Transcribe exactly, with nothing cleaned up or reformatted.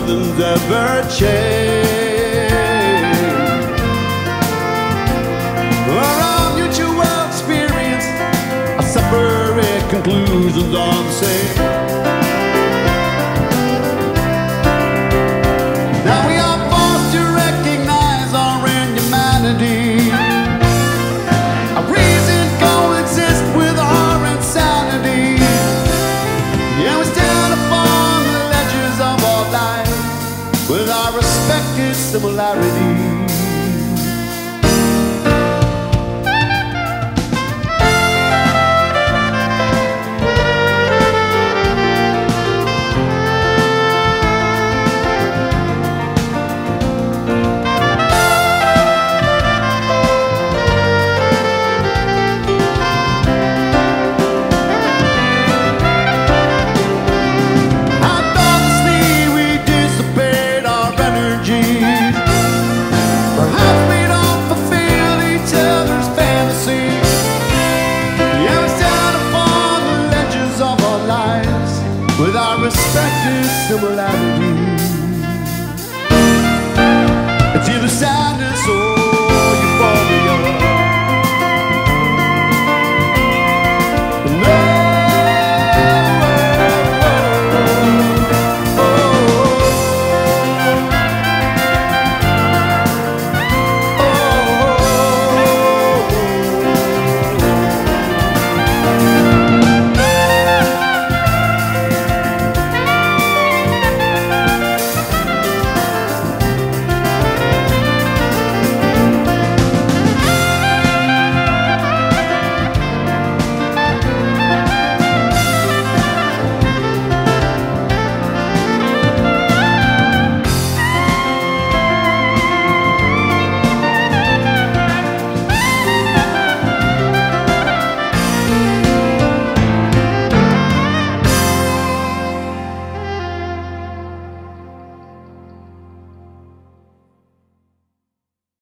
nothing's ever changed. Our mutual experience, our separate conclusions are the same. Now we are forced to recognize our inhumanity. Our reason coexist with our insanity. Yeah, we stand upon the ledges of our life with our respected similarities. With our respected similarities, it's either sadness or